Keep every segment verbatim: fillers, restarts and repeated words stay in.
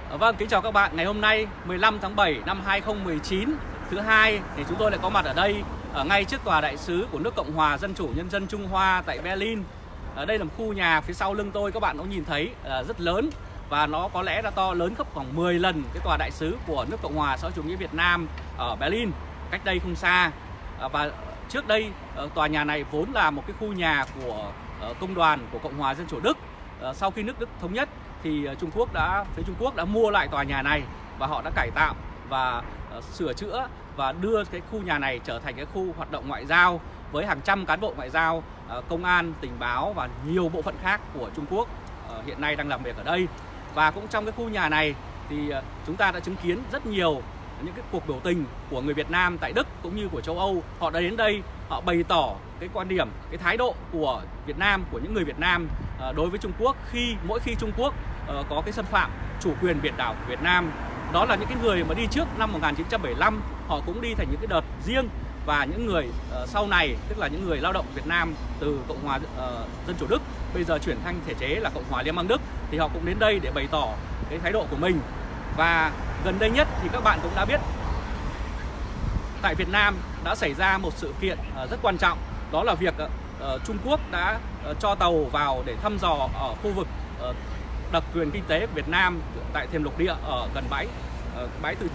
Vâng, kính chào các bạn. Ngày hôm nay mười lăm tháng bảy năm hai nghìn không trăm mười chín, thứ hai, thì chúng tôi lại có mặt ở đây, ở ngay trước tòa đại sứ của nước Cộng hòa Dân chủ Nhân dân Trung Hoa tại Berlin. Ở đây là một khu nhà phía sau lưng tôi, các bạn cũng nhìn thấy rất lớn, và nó có lẽ là to lớn gấp khoảng mười lần cái tòa đại sứ của nước Cộng hòa xã hội chủ nghĩa Việt Nam ở Berlin, cách đây không xa. Và trước đây tòa nhà này vốn là một cái khu nhà của công đoàn của Cộng hòa Dân chủ Đức. Sau khi nước Đức thống nhất thì Trung Quốc đã phía Trung Quốc đã mua lại tòa nhà này, và họ đã cải tạo và uh, sửa chữa và đưa cái khu nhà này trở thành cái khu hoạt động ngoại giao với hàng trăm cán bộ ngoại giao, uh, công an, tình báo và nhiều bộ phận khác của Trung Quốc uh, hiện nay đang làm việc ở đây. Và cũng trong cái khu nhà này thì uh, chúng ta đã chứng kiến rất nhiều những cái cuộc biểu tình của người Việt Nam tại Đức cũng như của châu Âu. Họ đã đến đây, họ bày tỏ cái quan điểm, cái thái độ của Việt Nam, của những người Việt Nam uh, đối với Trung Quốc khi mỗi khi Trung Quốc uh, có cái xâm phạm chủ quyền biển đảo của Việt Nam. Đó là những cái người mà đi trước năm một nghìn chín trăm bảy mươi lăm, họ cũng đi thành những cái đợt riêng, và những người uh, sau này, tức là những người lao động Việt Nam từ Cộng hòa uh, Dân chủ Đức bây giờ chuyển thành thể chế là Cộng hòa Liên bang Đức, thì họ cũng đến đây để bày tỏ cái thái độ của mình. Và gần đây nhất thì các bạn cũng đã biết, tại Việt Nam đã xảy ra một sự kiện uh, rất quan trọng. Đó là việc uh, Trung Quốc đã uh, cho tàu vào để thăm dò ở khu vực uh, đặc quyền kinh tế của Việt Nam tại thềm lục địa ở gần bãi uh, bãi từ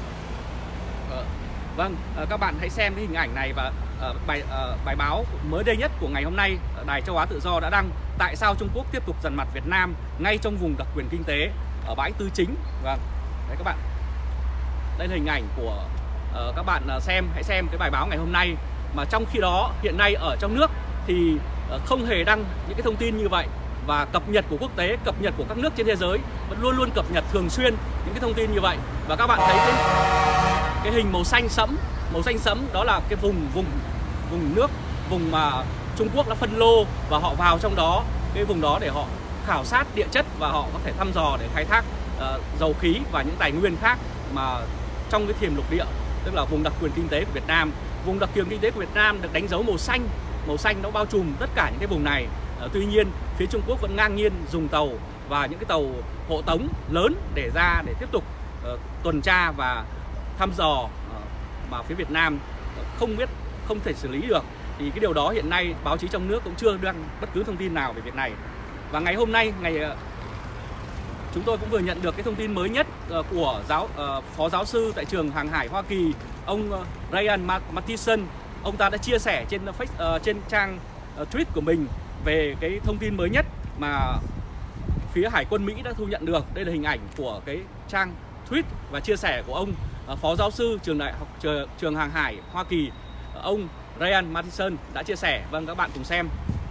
uh, vâng uh, các bạn hãy xem cái hình ảnh này, và uh, bài uh, bài báo mới đây nhất của ngày hôm nay, Đài Châu Á Tự Do đã đăng tại sao Trung Quốc tiếp tục dằn mặt Việt Nam ngay trong vùng đặc quyền kinh tế ở bãi Tư Chính. Vâng, đấy các bạn, đây là hình ảnh của uh, các bạn uh, xem hãy xem cái bài báo ngày hôm nay. Mà trong khi đó hiện nay ở trong nước thì uh, không hề đăng những cái thông tin như vậy, và cập nhật của quốc tế, cập nhật của các nước trên thế giới vẫn luôn luôn cập nhật thường xuyên những cái thông tin như vậy. Và các bạn thấy cái, cái hình màu xanh sẫm, màu xanh sẫm đó là cái vùng vùng vùng nước, vùng mà Trung Quốc đã phân lô và họ vào trong đó, cái vùng đó để họ khảo sát địa chất và họ có thể thăm dò để khai thác uh, dầu khí và những tài nguyên khác mà trong cái thềm lục địa, tức là vùng đặc quyền kinh tế của Việt Nam. Vùng đặc quyền kinh tế của Việt Nam được đánh dấu màu xanh, màu xanh nó bao trùm tất cả những cái vùng này. Uh, tuy nhiên phía Trung Quốc vẫn ngang nhiên dùng tàu và những cái tàu hộ tống lớn để ra để tiếp tục uh, tuần tra và thăm dò, uh, mà phía Việt Nam uh, không biết, không thể xử lý được. Thì cái điều đó hiện nay báo chí trong nước cũng chưa đăng bất cứ thông tin nào về việc này. Và ngày hôm nay, ngày uh, chúng tôi cũng vừa nhận được cái thông tin mới nhất uh, của giáo uh, phó giáo sư tại trường Hàng hải Hoa Kỳ, ông uh, Ryan Mattison. Ông ta đã chia sẻ trên uh, trên trang uh, tweet của mình về cái thông tin mới nhất mà phía Hải quân Mỹ đã thu nhận được. Đây là hình ảnh của cái trang tweet và chia sẻ của ông uh, phó giáo sư trường đại học trường, trường Hàng hải Hoa Kỳ, uh, ông Ryan Mattison đã chia sẻ. Vâng, các bạn cùng xem.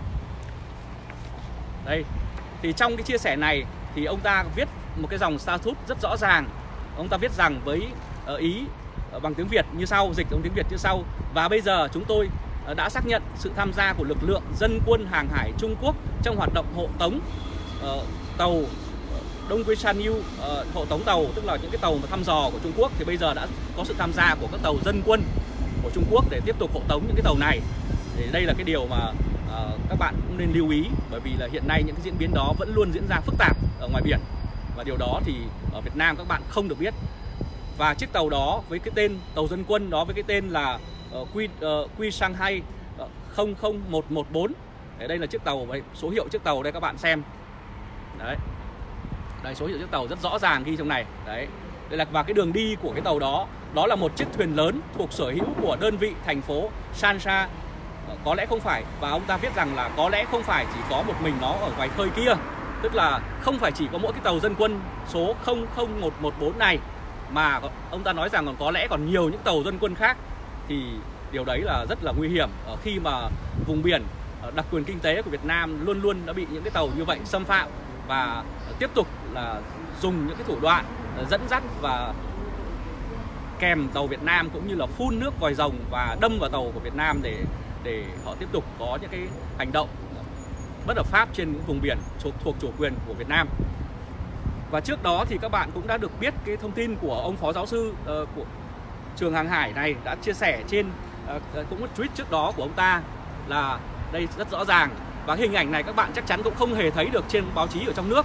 Đây, thì trong cái chia sẻ này thì ông ta viết một cái dòng status rất rõ ràng. Ông ta viết rằng với uh, ý uh, bằng tiếng Việt như sau, dịch bằng tiếng Việt như sau: và bây giờ chúng tôi uh, đã xác nhận sự tham gia của lực lượng dân quân hàng hải Trung Quốc trong hoạt động hộ tống uh, tàu uh, Đông Quy San Yu, uh, hộ tống tàu, tức là những cái tàu mà thăm dò của Trung Quốc, thì bây giờ đã có sự tham gia của các tàu dân quân của Trung Quốc để tiếp tục hộ tống những cái tàu này. Thì đây là cái điều mà uh, các bạn cũng nên lưu ý, bởi vì là hiện nay những cái diễn biến đó vẫn luôn diễn ra phức tạp ở ngoài biển, và điều đó thì ở Việt Nam các bạn không được biết. Và chiếc tàu đó với cái tên tàu dân quân đó với cái tên là uh, Quy uh, Quy Shanghai uh, không không một một bốn. Đấy, đây là chiếc tàu, số hiệu chiếc tàu đây các bạn xem. Đấy. Đây, số hiệu chiếc tàu rất rõ ràng ghi trong này. Đấy. Đây là, và cái đường đi của cái tàu đó, đó là một chiếc thuyền lớn thuộc sở hữu của đơn vị thành phố Shansha. Có lẽ không phải, và ông ta viết rằng là có lẽ không phải chỉ có một mình nó ở ngoài khơi kia, tức là không phải chỉ có mỗi cái tàu dân quân số không không một một bốn này, mà ông ta nói rằng còn có lẽ còn nhiều những tàu dân quân khác. Thì điều đấy là rất là nguy hiểm khi mà vùng biển đặc quyền kinh tế của Việt Nam luôn luôn đã bị những cái tàu như vậy xâm phạm, và tiếp tục là dùng những cái thủ đoạn dẫn dắt và kèm tàu Việt Nam, cũng như là phun nước vòi rồng và đâm vào tàu của Việt Nam để để họ tiếp tục có những cái hành động bất hợp pháp trên những vùng biển thuộc, thuộc chủ quyền của Việt Nam. Và trước đó thì các bạn cũng đã được biết cái thông tin của ông phó giáo sư uh, của trường Hàng hải này đã chia sẻ trên uh, cũng một tweet trước đó của ông ta, là đây rất rõ ràng. Và hình ảnh này các bạn chắc chắn cũng không hề thấy được trên báo chí ở trong nước.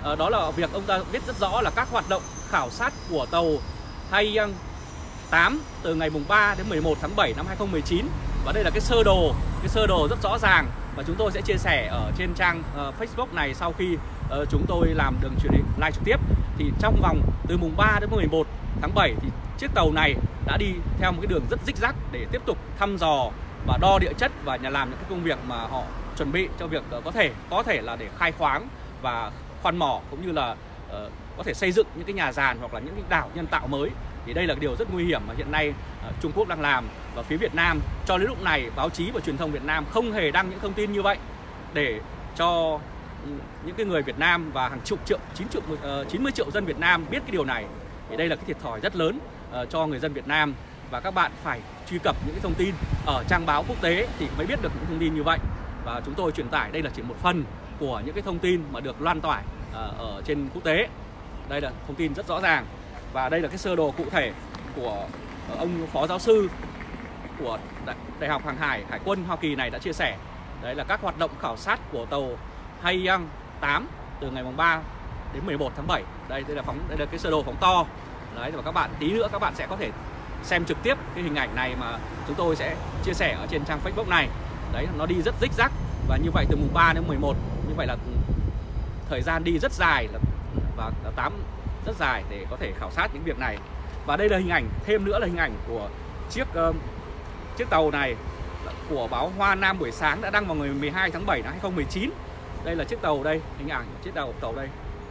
đó là việc ông ta viết rất rõ là các hoạt động khảo sát của tàu Haiyang tám từ ngày mùng ba đến mười một tháng bảy năm hai nghìn không trăm mười chín. Và đây là cái sơ đồ, cái sơ đồ rất rõ ràng và chúng tôi sẽ chia sẻ ở trên trang uh, Facebook này sau khi uh, chúng tôi làm đường truyền hình live trực tiếp. Thì trong vòng từ mùng ba đến mười một tháng bảy thì chiếc tàu này đã đi theo một cái đường rất rích rắc để tiếp tục thăm dò và đo địa chất và nhà làm những cái công việc mà họ chuẩn bị cho việc uh, có thể có thể là để khai khoáng và khoan mỏ, cũng như là uh, có thể xây dựng những cái nhà giàn hoặc là những cái đảo nhân tạo mới. Thì đây là cái điều rất nguy hiểm mà hiện nay uh, Trung Quốc đang làm. Và phía Việt Nam cho đến lúc này, báo chí và truyền thông Việt Nam không hề đăng những thông tin như vậy để cho những cái người Việt Nam và hàng chục triệu, chín triệu, uh, chín mươi triệu dân Việt Nam biết cái điều này. Thì đây là cái thiệt thòi rất lớn uh, cho người dân Việt Nam, và các bạn phải truy cập những cái thông tin ở trang báo quốc tế thì mới biết được những thông tin như vậy. Và chúng tôi truyền tải đây là chỉ một phần của những cái thông tin mà được loan tỏa uh, ở trên quốc tế. Đây là thông tin rất rõ ràng. Và đây là cái sơ đồ cụ thể của ông phó giáo sư của Đại, Đại học Hàng hải Hải quân Hoa Kỳ này đã chia sẻ. Đấy là các hoạt động khảo sát của tàu Haiyang tám từ ngày mùng ba đến mười một tháng bảy. Đây, đây là phóng đây là cái sơ đồ phóng to. Đấy, và các bạn tí nữa các bạn sẽ có thể xem trực tiếp cái hình ảnh này mà chúng tôi sẽ chia sẻ ở trên trang Facebook này. Đấy, nó đi rất rích rắc và như vậy từ mùng ba đến mười một, như vậy là thời gian đi rất dài và tám rất dài để có thể khảo sát những việc này. Và đây là hình ảnh, thêm nữa là hình ảnh của chiếc uh, chiếc tàu này của báo Hoa Nam buổi sáng đã đăng vào ngày mười hai tháng bảy năm hai nghìn không trăm mười chín. Đây là chiếc tàu đây, hình ảnh chiếc tàu tàu đây.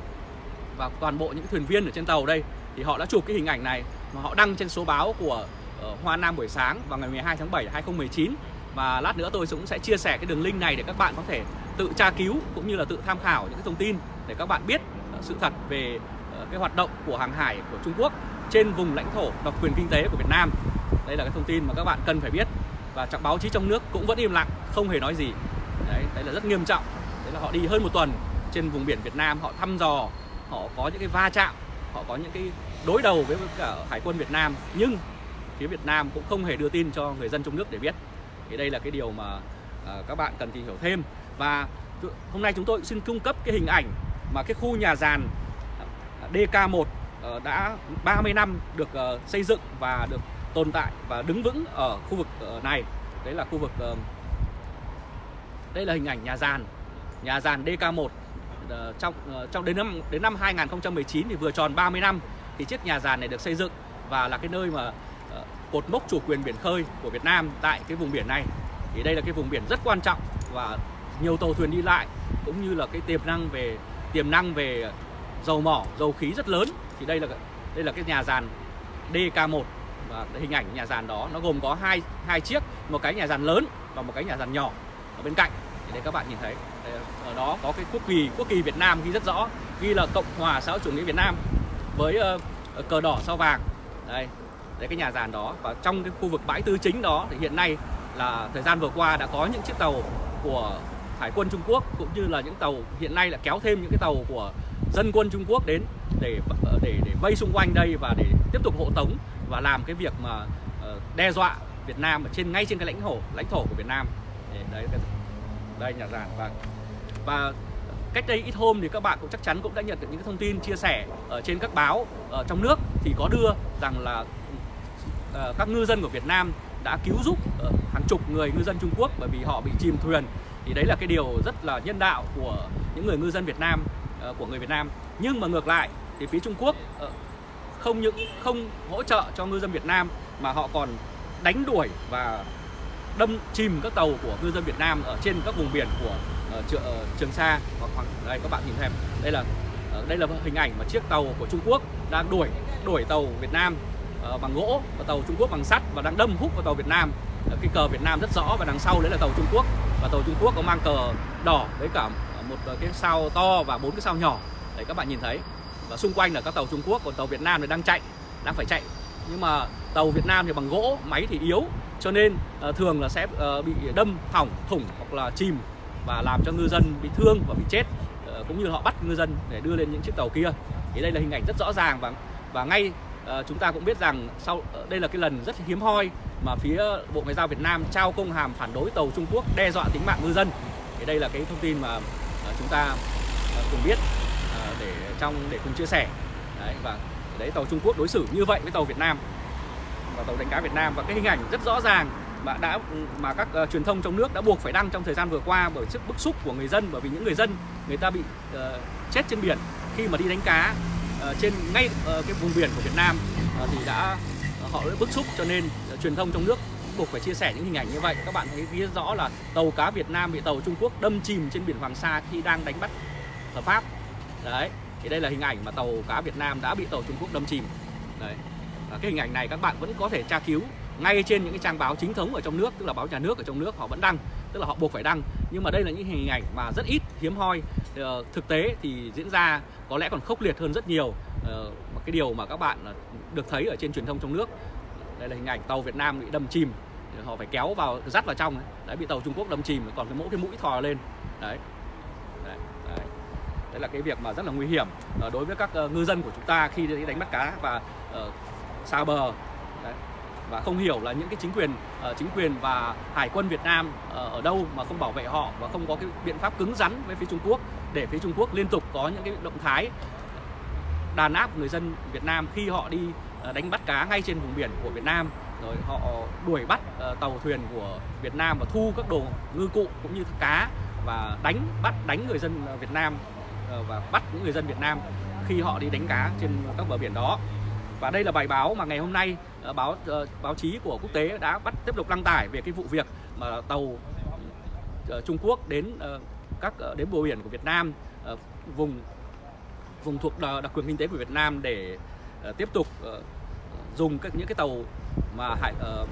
Và toàn bộ những thuyền viên ở trên tàu đây thì họ đã chụp cái hình ảnh này mà họ đăng trên số báo của uh, Hoa Nam buổi sáng vào ngày mười hai tháng bảy năm hai nghìn không trăm mười chín. Và lát nữa tôi cũng sẽ chia sẻ cái đường link này để các bạn có thể tự tra cứu cũng như là tự tham khảo những cái thông tin để các bạn biết uh, sự thật về uh, cái hoạt động của hàng hải của Trung Quốc trên vùng lãnh thổ độc quyền kinh tế của Việt Nam. Đây là cái thông tin mà các bạn cần phải biết. Và trong báo chí trong nước cũng vẫn im lặng, không hề nói gì. Đấy, đấy là rất nghiêm trọng. Đấy là họ đi hơn một tuần trên vùng biển Việt Nam, họ thăm dò, họ có những cái va chạm, họ có những cái đối đầu với cả Hải quân Việt Nam, nhưng phía Việt Nam cũng không hề đưa tin cho người dân trong nước để biết. Thì đây là cái điều mà uh, các bạn cần tìm hiểu thêm. Và hôm nay chúng tôi xin cung cấp cái hình ảnh mà cái khu nhà giàn D K một uh, đã ba mươi năm được uh, xây dựng và được tồn tại và đứng vững ở khu vực uh, này. Đấy là khu vực uh, đây là hình ảnh nhà giàn nhà giàn D K một uh, trong uh, trong đến năm đến năm hai nghìn không trăm mười chín thì vừa tròn ba mươi năm thì chiếc nhà giàn này được xây dựng và là cái nơi mà uh, cột mốc chủ quyền biển khơi của Việt Nam tại cái vùng biển này. Thì đây là cái vùng biển rất quan trọng và nhiều tàu thuyền đi lại, cũng như là cái tiềm năng về tiềm năng về dầu mỏ, dầu khí rất lớn. Thì đây là đây là cái nhà giàn D K một và hình ảnh nhà giàn đó nó gồm có hai hai chiếc, một cái nhà giàn lớn và một cái nhà giàn nhỏ ở bên cạnh. Thì đây các bạn nhìn thấy đây, ở đó có cái quốc kỳ quốc kỳ Việt Nam ghi rất rõ, ghi là Cộng hòa xã hội chủ nghĩa Việt Nam với uh, cờ đỏ sao vàng. Đây, đấy cái nhà giàn đó. Và trong cái khu vực bãi tư chính đó thì hiện nay là thời gian vừa qua đã có những chiếc tàu của Hải quân Trung Quốc cũng như là những tàu hiện nay là kéo thêm những cái tàu của dân quân Trung Quốc đến để để để vây xung quanh đây và để tiếp tục hộ tống và làm cái việc mà uh, đe dọa Việt Nam ở trên ngay trên cái lãnh thổ lãnh thổ của Việt Nam. Đấy, cái, đây nhà giàn. Và và cách đây ít hôm thì các bạn cũng chắc chắn cũng đã nhận được những cái thông tin chia sẻ ở trên các báo ở trong nước thì có đưa rằng là uh, các ngư dân của Việt Nam đã cứu giúp uh, hàng chục người ngư dân Trung Quốc bởi vì họ bị chìm thuyền. Thì đấy là cái điều rất là nhân đạo của những người ngư dân Việt Nam, uh, của người Việt Nam. Nhưng mà ngược lại thì phía Trung Quốc uh, không những không hỗ trợ cho ngư dân Việt Nam mà họ còn đánh đuổi và đâm chìm các tàu của ngư dân Việt Nam ở trên các vùng biển của uh, Trường, uh, Trường Sa. Hoặc, hoặc đây các bạn nhìn thấy đây là uh, đây là hình ảnh mà chiếc tàu của Trung Quốc đang đuổi đuổi tàu Việt Nam uh, bằng gỗ và tàu Trung Quốc bằng sắt và đang đâm húc vào tàu Việt Nam. Uh, cái cờ Việt Nam rất rõ và đằng sau đấy là tàu Trung Quốc, và tàu Trung Quốc có mang cờ đỏ với cả một uh, cái sao to và bốn cái sao nhỏ. Đấy các bạn nhìn thấy. Và xung quanh là các tàu Trung Quốc, còn tàu Việt Nam thì đang chạy, đang phải chạy. Nhưng mà tàu Việt Nam thì bằng gỗ, máy thì yếu, cho nên uh, thường là sẽ uh, bị đâm, hỏng, thủng hoặc là chìm và làm cho ngư dân bị thương và bị chết, uh, cũng như họ bắt ngư dân để đưa lên những chiếc tàu kia. Thì đây là hình ảnh rất rõ ràng và và ngay uh, chúng ta cũng biết rằng sau uh, đây là cái lần rất hiếm hoi mà phía Bộ Ngoại giao Việt Nam trao công hàm phản đối tàu Trung Quốc đe dọa tính mạng ngư dân. Thì đây là cái thông tin mà uh, chúng ta uh, cùng biết uh, để trong để cùng chia sẻ. Đấy, và đấy tàu Trung Quốc đối xử như vậy với tàu Việt Nam và tàu đánh cá Việt Nam, và cái hình ảnh rất rõ ràng mà đã mà các uh, truyền thông trong nước đã buộc phải đăng trong thời gian vừa qua bởi sức bức xúc của người dân, bởi vì những người dân người ta bị uh, chết trên biển khi mà đi đánh cá uh, trên ngay uh, cái vùng biển của Việt Nam, uh, thì đã uh, họ đã bức xúc, cho nên uh, truyền thông trong nước buộc phải chia sẻ những hình ảnh như vậy. Các bạn thấy ghi rất rõ là tàu cá Việt Nam bị tàu Trung Quốc đâm chìm trên biển Hoàng Sa khi đang đánh bắt hợp pháp. Đấy, thì đây là hình ảnh mà tàu cá Việt Nam đã bị tàu Trung Quốc đâm chìm. Đấy, và cái hình ảnh này các bạn vẫn có thể tra cứu ngay trên những cái trang báo chính thống ở trong nước, tức là báo nhà nước ở trong nước họ vẫn đăng, tức là họ buộc phải đăng. Nhưng mà đây là những hình ảnh mà rất ít, hiếm hoi. uh, Thực tế thì diễn ra có lẽ còn khốc liệt hơn rất nhiều. uh, Cái điều mà các bạn được thấy ở trên truyền thông trong nước, đây là hình ảnh tàu Việt Nam bị đâm chìm, họ phải kéo vào, dắt vào trong. Đấy, bị tàu Trung Quốc đâm chìm, còn cái mỗi cái mũi thò lên. Đấy, đấy, đấy. Đấy là cái việc mà rất là nguy hiểm uh, đối với các uh, ngư dân của chúng ta khi đi đánh bắt cá và uh, xa bờ. Đấy, và không hiểu là những cái chính quyền uh, chính quyền và hải quân Việt Nam uh, ở đâu mà không bảo vệ họ và không có cái biện pháp cứng rắn với phía Trung Quốc, để phía Trung Quốc liên tục có những cái động thái đàn áp người dân Việt Nam khi họ đi uh, đánh bắt cá ngay trên vùng biển của Việt Nam, rồi họ đuổi bắt uh, tàu thuyền của Việt Nam và thu các đồ ngư cụ cũng như cá, và đánh bắt đánh người dân Việt Nam uh, và bắt những người dân Việt Nam khi họ đi đánh cá trên các bờ biển đó. Và đây là bài báo mà ngày hôm nay uh, báo uh, báo chí của quốc tế đã bắt tiếp tục đăng tải về cái vụ việc mà tàu uh, Trung Quốc đến uh, các uh, đến bờ biển của Việt Nam, uh, vùng vùng thuộc đặc quyền kinh tế của Việt Nam, để uh, tiếp tục uh, dùng các những cái tàu mà hải uh,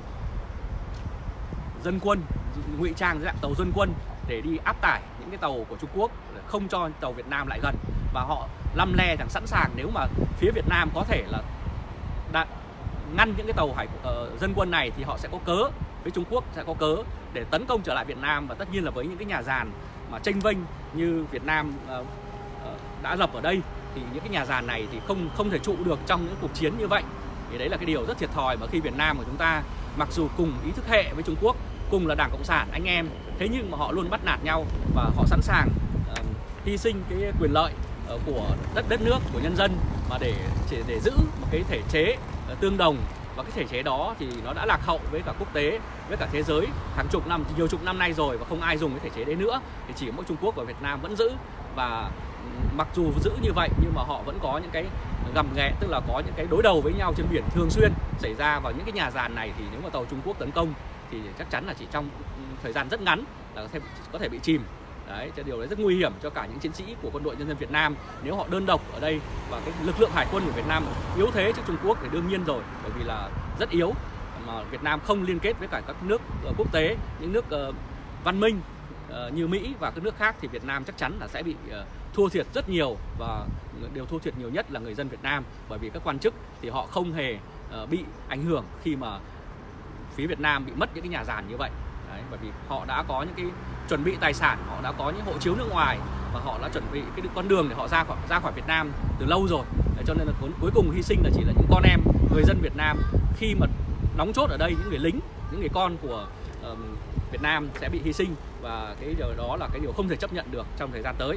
dân quân ngụy trang dưới dạng tàu dân quân để đi áp tải những cái tàu của Trung Quốc, không cho tàu Việt Nam lại gần, và họ lăm le chẳng sẵn sàng nếu mà phía Việt Nam có thể là đã ngăn những cái tàu hải uh, dân quân này thì họ sẽ có cớ, với Trung Quốc sẽ có cớ để tấn công trở lại Việt Nam. Và tất nhiên là với những cái nhà giàn mà chênh vênh như Việt Nam uh, uh, đã lập ở đây, thì những cái nhà giàn này thì không không thể trụ được trong những cuộc chiến như vậy. Thì đấy là cái điều rất thiệt thòi mà khi Việt Nam của chúng ta mặc dù cùng ý thức hệ với Trung Quốc, cùng là Đảng Cộng sản anh em, thế nhưng mà họ luôn bắt nạt nhau và họ sẵn sàng uh, hy sinh cái quyền lợi uh, của đất đất nước, của nhân dân mà để để giữ một cái thể chế uh, tương đồng. Và cái thể chế đó thì nó đã lạc hậu với cả quốc tế, với cả thế giới hàng chục năm, nhiều chục năm nay rồi, và không ai dùng cái thể chế đấy nữa. Thì chỉ mỗi Trung Quốc và Việt Nam vẫn giữ, và mặc dù giữ như vậy nhưng mà họ vẫn có những cái gầm ghẹ, tức là có những cái đối đầu với nhau trên biển thường xuyên xảy ra vào những cái nhà giàn này. Thì nếu mà tàu Trung Quốc tấn công thì chắc chắn là chỉ trong thời gian rất ngắn là có thể bị chìm. Đấy, cho điều đấy rất nguy hiểm cho cả những chiến sĩ của Quân đội Nhân dân Việt Nam nếu họ đơn độc ở đây, và cái lực lượng hải quân của Việt Nam yếu thế trước Trung Quốc thì đương nhiên rồi, bởi vì là rất yếu, mà Việt Nam không liên kết với cả các nước uh, quốc tế, những nước uh, văn minh uh, như Mỹ và các nước khác, thì Việt Nam chắc chắn là sẽ bị uh, thua thiệt rất nhiều, và điều thua thiệt nhiều nhất là người dân Việt Nam, bởi vì các quan chức thì họ không hề uh, bị ảnh hưởng khi mà phía Việt Nam bị mất những cái nhà giàn như vậy. Đấy, bởi vì họ đã có những cái chuẩn bị tài sản, họ đã có những hộ chiếu nước ngoài, và họ đã chuẩn bị cái con đường để họ ra khỏi ra khỏi Việt Nam từ lâu rồi. Đấy, cho nên là cuối cùng hy sinh là chỉ là những con em người dân Việt Nam khi mà đóng chốt ở đây, những người lính, những người con của uh, Việt Nam sẽ bị hy sinh, và cái điều đó là cái điều không thể chấp nhận được trong thời gian tới.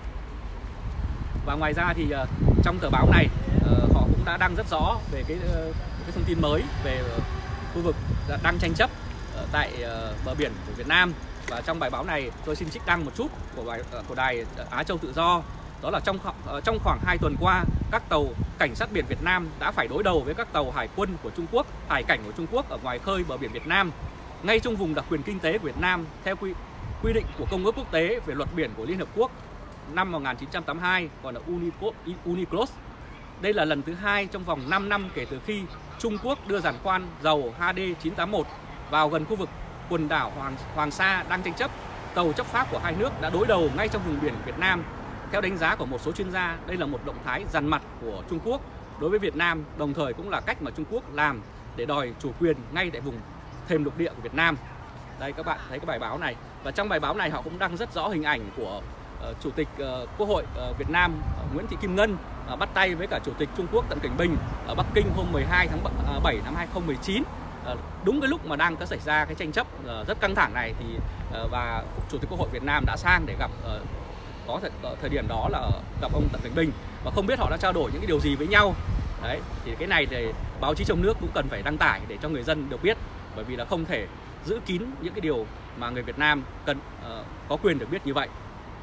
Và ngoài ra thì uh, trong tờ báo này uh, họ cũng đã đăng rất rõ về cái, uh, cái thông tin mới về uh, khu vực đang tranh chấp uh, tại uh, bờ biển của Việt Nam. Và trong bài báo này tôi xin trích đăng một chút của bài uh, của đài Á Châu Tự Do. Đó là trong uh, trong khoảng hai tuần qua, các tàu cảnh sát biển Việt Nam đã phải đối đầu với các tàu hải quân của Trung Quốc, hải cảnh của Trung Quốc ở ngoài khơi bờ biển Việt Nam, ngay trong vùng đặc quyền kinh tế của Việt Nam theo quy quy định của Công ước Quốc tế về luật biển của Liên Hợp Quốc năm một nghìn chín trăm tám mươi hai, gọi là UNCLOS. Đây là lần thứ hai trong vòng năm năm kể từ khi Trung Quốc đưa giàn khoan dầu H D chín tám mốt vào gần khu vực quần đảo Hoàng, Hoàng Sa đang tranh chấp. Tàu chấp pháp của hai nước đã đối đầu ngay trong vùng biển Việt Nam. Theo đánh giá của một số chuyên gia, đây là một động thái dằn mặt của Trung Quốc đối với Việt Nam, đồng thời cũng là cách mà Trung Quốc làm để đòi chủ quyền ngay tại vùng thềm lục địa của Việt Nam. Đây các bạn thấy cái bài báo này, và trong bài báo này họ cũng đăng rất rõ hình ảnh của uh, Chủ tịch uh, Quốc hội uh, Việt Nam uh, Nguyễn Thị Kim Ngân uh, bắt tay với cả Chủ tịch Trung Quốc Tập Cận Bình ở Bắc Kinh hôm mười hai tháng bảy năm hai nghìn không trăm mười chín. Uh, đúng cái lúc mà đang có xảy ra cái tranh chấp uh, rất căng thẳng này, thì uh, và Chủ tịch Quốc hội Việt Nam đã sang để gặp uh, có thời, thời điểm đó là gặp ông Tập Cảnh Bình và không biết họ đã trao đổi những cái điều gì với nhau. Đấy, thì cái này thì báo chí trong nước cũng cần phải đăng tải để cho người dân được biết, bởi vì là không thể giữ kín những cái điều mà người Việt Nam cần uh, có quyền được biết như vậy.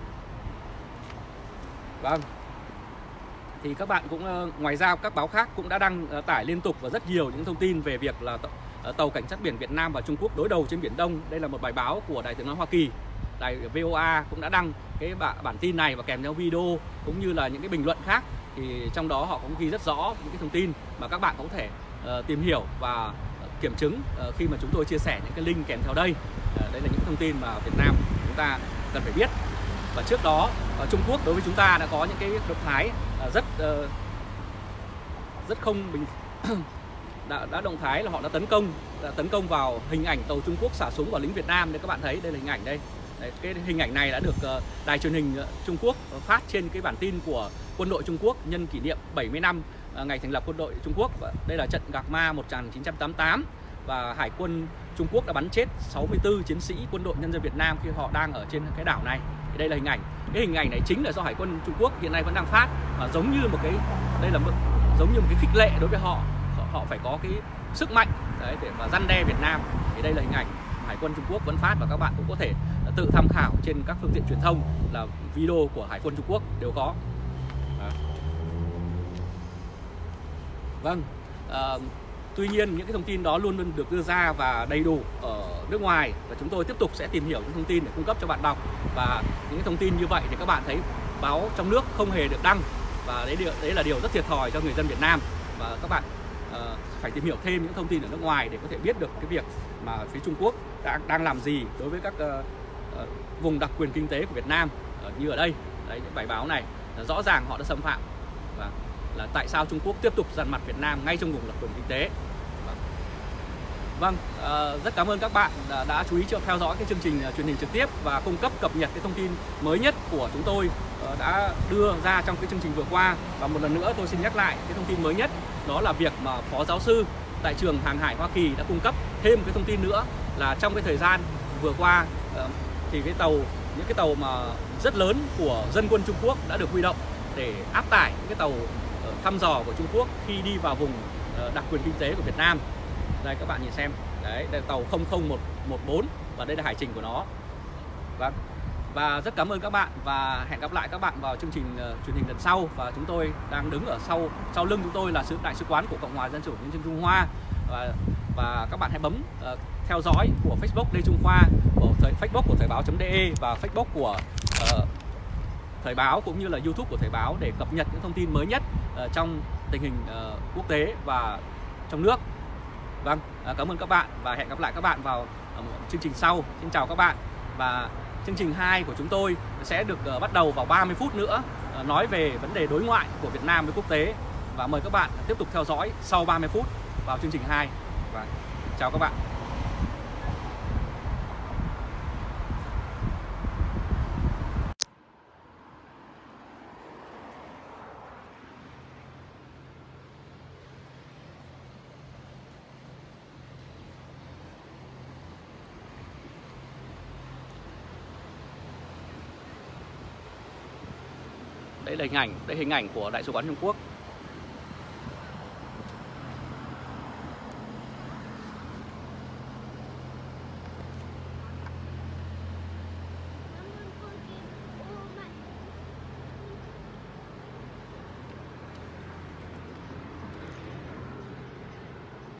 Vâng. Thì các bạn cũng uh, ngoài ra các báo khác cũng đã đăng uh, tải liên tục và rất nhiều những thông tin về việc là uh, tàu cảnh sát biển Việt Nam và Trung Quốc đối đầu trên Biển Đông. Đây là một bài báo của Đài Tiếng nói Hoa Kỳ. Đài vê o a cũng đã đăng cái bản tin này và kèm theo video cũng như là những cái bình luận khác. Thì trong đó họ cũng ghi rất rõ những cái thông tin mà các bạn có thể uh, tìm hiểu và kiểm chứng uh, khi mà chúng tôi chia sẻ những cái link kèm theo đây. Uh, đây là những thông tin mà Việt Nam chúng ta cần phải biết. Và trước đó ở Trung Quốc đối với chúng ta đã có những cái động thái uh, rất uh, rất không bình đã, đã động thái là họ đã tấn công đã tấn công vào hình ảnh tàu Trung Quốc xả súng vào lính Việt Nam. Đây các bạn thấy, đây là hình ảnh đây. Đấy, cái hình ảnh này đã được uh, đài truyền hình uh, Trung Quốc uh, phát trên cái bản tin của quân đội Trung Quốc nhân kỷ niệm bảy mươi năm uh, ngày thành lập quân đội Trung Quốc. Và đây là trận Gạc Ma một nghìn chín trăm tám mươi tám và Hải quân Trung Quốc đã bắn chết sáu mươi tư chiến sĩ quân đội nhân dân Việt Nam khi họ đang ở trên cái đảo này. Thì đây là hình ảnh. Cái hình ảnh này chính là do Hải quân Trung Quốc hiện nay vẫn đang phát, và giống như một cái đây là một, giống như một cái khích lệ đối với họ, họ phải có cái sức mạnh đấy để mà răn đe Việt Nam. Thì đây là hình ảnh Hải quân Trung Quốc vẫn phát, và các bạn cũng có thể tự tham khảo trên các phương tiện truyền thông là video của Hải quân Trung Quốc đều có. À. Vâng, à, tuy nhiên những cái thông tin đó luôn luôn được đưa ra và đầy đủ ở nước ngoài, và chúng tôi tiếp tục sẽ tìm hiểu những thông tin để cung cấp cho bạn đọc. Và những cái thông tin như vậy thì các bạn thấy báo trong nước không hề được đăng, và đấy, đấy là điều rất thiệt thòi cho người dân Việt Nam. Và các bạn uh, phải tìm hiểu thêm những thông tin ở nước ngoài để có thể biết được cái việc mà phía Trung Quốc đang đang làm gì đối với các uh, uh, vùng đặc quyền kinh tế của Việt Nam. Uh, như ở đây, đấy, những bài báo này rõ ràng họ đã xâm phạm, và là tại sao Trung Quốc tiếp tục dằn mặt Việt Nam ngay trong vùng đặc quyền kinh tế. Vâng, uh, rất cảm ơn các bạn đã, đã chú ý theo dõi cái chương trình uh, truyền hình trực tiếp và cung cấp cập nhật cái thông tin mới nhất của chúng tôi uh, đã đưa ra trong cái chương trình vừa qua. Và một lần nữa tôi xin nhắc lại cái thông tin mới nhất, đó là việc mà Phó Giáo sư tại trường Hàng hải Hoa Kỳ đã cung cấp thêm cái thông tin nữa, là trong cái thời gian vừa qua uh, thì cái tàu những cái tàu mà rất lớn của dân quân Trung Quốc đã được huy động để áp tải những cái tàu uh, thăm dò của Trung Quốc khi đi vào vùng uh, đặc quyền kinh tế của Việt Nam. Đây các bạn nhìn xem, đấy, đây là tàu không không một một bốn và đây là hải trình của nó. Vâng. Và rất cảm ơn các bạn và hẹn gặp lại các bạn vào chương trình uh, truyền hình lần sau. Và chúng tôi đang đứng ở sau sau lưng chúng tôi là sự đại sứ quán của Cộng hòa Dân chủ Nhân dân Trung Hoa, và và các bạn hãy bấm uh, theo dõi của Facebook Lê Trung Khoa, của thời, Facebook của thời báo.de và Facebook của uh, thời báo cũng như là YouTube của thời báo để cập nhật những thông tin mới nhất uh, trong tình hình uh, quốc tế và trong nước. Vâng, cảm ơn các bạn và hẹn gặp lại các bạn vào chương trình sau. Xin chào các bạn. Và chương trình hai của chúng tôi sẽ được bắt đầu vào ba mươi phút nữa, nói về vấn đề đối ngoại của Việt Nam với quốc tế. Và mời các bạn tiếp tục theo dõi sau ba mươi phút vào chương trình hai. Và chào các bạn. Đây là hình ảnh, đây là hình ảnh của Đại sứ quán Trung Quốc.